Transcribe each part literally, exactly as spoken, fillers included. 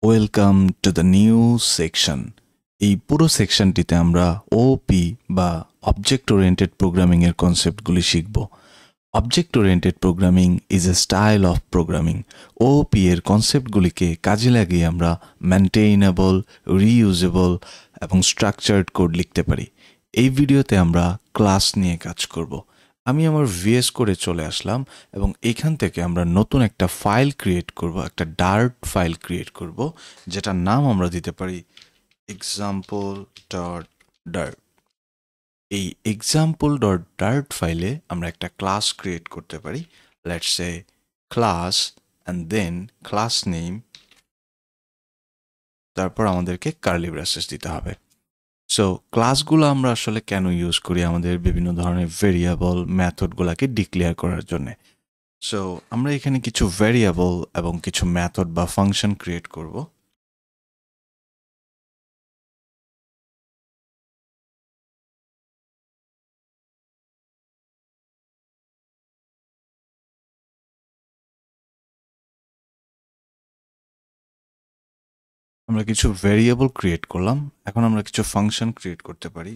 Welcome to the new section. এই পুরো সেকশনটিতে আমরা ওপি বা অবজেক্ট ওরিয়েন্টেড প্রোগ্রামিং এর কনসেপ্টগুলি শিখব। Object oriented programming is a style of programming. OP এর কনসেপ্টগুলিকে কাজে লাগিয়ে আমরা মেনটেইনেবল, রিইউজেবল এবং স্ট্রাকচার্ড কোড লিখতে পারি। এই ভিডিওতে আমরা ক্লাস নিয়ে কাজ করব। আমি আমার ভিএস করে চলে আসলাম এবং এখান থেকে আমরা নতুন একটা ফাইল ক্রিয়েট করব, একটা ডার্ট ফাইল ক্রিয়েট করব, যেটার নাম আমরা দিতে পারি এক্সাম্পল ডট ডার্ট। এই এক্সাম্পল ডট ডার্ট ফাইলে আমরা একটা ক্লাস ক্রিয়েট করতে পারি। Let's say class and then class name, তারপর আমাদেরকে কার্লি ব্রেসেস দিতে হবে। সো ক্লাসগুলো আমরা আসলে কেন ইউজ করি? আমাদের বিভিন্ন ধরনের ভেরিয়েবল মেথডগুলোকে ডিক্লেয়ার করার জন্য। সো আমরা এখানে কিছু ভেরিয়েবল এবং কিছু মেথড বা ফাংশন ক্রিয়েট করব। আমরা কিছু ভেরিয়েবল ক্রিয়েট করলাম, এখন আমরা কিছু ফাংশন ক্রিয়েট করতে পারি।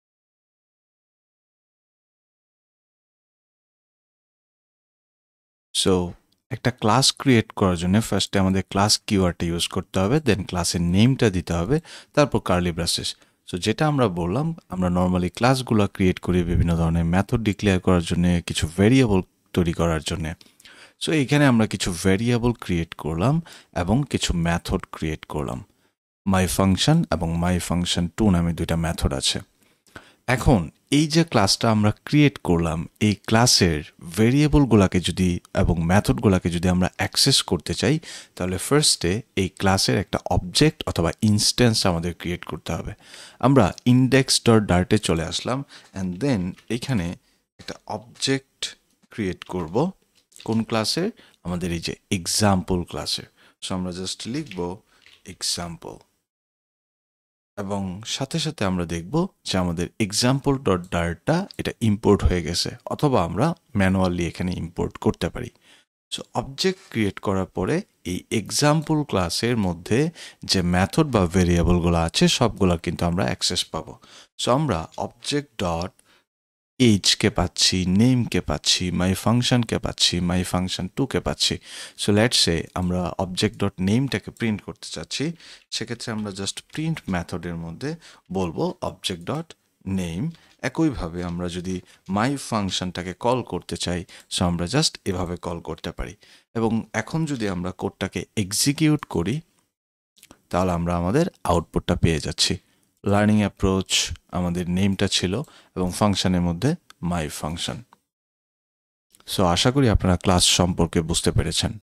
সো একটা ক্লাস ক্রিয়েট করার জন্য ফার্স্টে আমাদের ক্লাস কিওয়ার্ডটা ইউজ করতে হবে, দেন ক্লাসের নেমটা দিতে হবে, তারপর কার্লি ব্রেসেস। সো যেটা আমরা বললাম, আমরা নর্মালি ক্লাসগুলো ক্রিয়েট করি বিভিন্ন ধরনের মেথড ডিক্লেয়ার করার জন্য, কিছু ভেরিয়েবল তৈরি করার জন্য। সো এখানে আমরা কিছু ভেরিয়েবল ক্রিয়েট করলাম এবং কিছু মেথড ক্রিয়েট করলাম। মাই ফাংশন এবং মাই ফাংশন টু নামে দুইটা মেথড আছে। এখন এই যে ক্লাসটা আমরা ক্রিয়েট করলাম, এই ক্লাসের ভেরিয়েবলগুলোকে যদি এবং মেথডগুলোকে যদি আমরা অ্যাক্সেস করতে চাই, তাহলে ফার্স্টে এই ক্লাসের একটা অবজেক্ট অথবা ইনস্ট্যান্স আমাদের ক্রিয়েট করতে হবে। আমরা ইন্ডেক্স ডট ডার্টে চলে আসলাম অ্যান্ড দেন এখানে একটা অবজেক্ট ক্রিয়েট করব। কোন ক্লাসের? আমাদের এই যে এক্সাম্পল ক্লাসের। সো আমরা জাস্ট লিখব এক্সাম্পল এবং সাথে সাথে আমরা দেখব যে আমাদের এক্সাম্পল ডট ডার্টটা এটা ইম্পোর্ট হয়ে গেছে, অথবা আমরা ম্যানুয়ালি এখানে ইম্পোর্ট করতে পারি। সো অবজেক্ট ক্রিয়েট করার পরে এই এক্সাম্পল ক্লাসের মধ্যে যে মেথড বা ভেরিয়েবলগুলো আছে সবগুলো কিন্তু আমরা অ্যাক্সেস পাবো। সো আমরা অবজেক্ট ডট এইচকে পাচ্ছি, নেমকে পাচ্ছি, মাই ফাংশনকে পাচ্ছি, মাই ফাংশন টুকে পাচ্ছি। সো লেটস সে আমরা অবজেক্ট ডট নেমটাকে প্রিন্ট করতে চাচ্ছি, সেক্ষেত্রে আমরা জাস্ট প্রিন্ট মেথডের মধ্যে বলবো অবজেক্ট ডট নেম। একইভাবে আমরা যদি মাই ফাংশনটাকে কল করতে চাই, সো আমরা জাস্ট এভাবে কল করতে পারি। এবং এখন যদি আমরা কোডটাকে এক্সিকিউট করি, তাহলে আমরা আমাদের আউটপুটটা পেয়ে যাচ্ছি। লার্নিং অ্যাপ্রোচ আমাদের নেমটা ছিল এবং ফাংশনের মধ্যে মাই ফাংশন। সো আশা করি আপনারা ক্লাস সম্পর্কে বুঝতে পেরেছেন।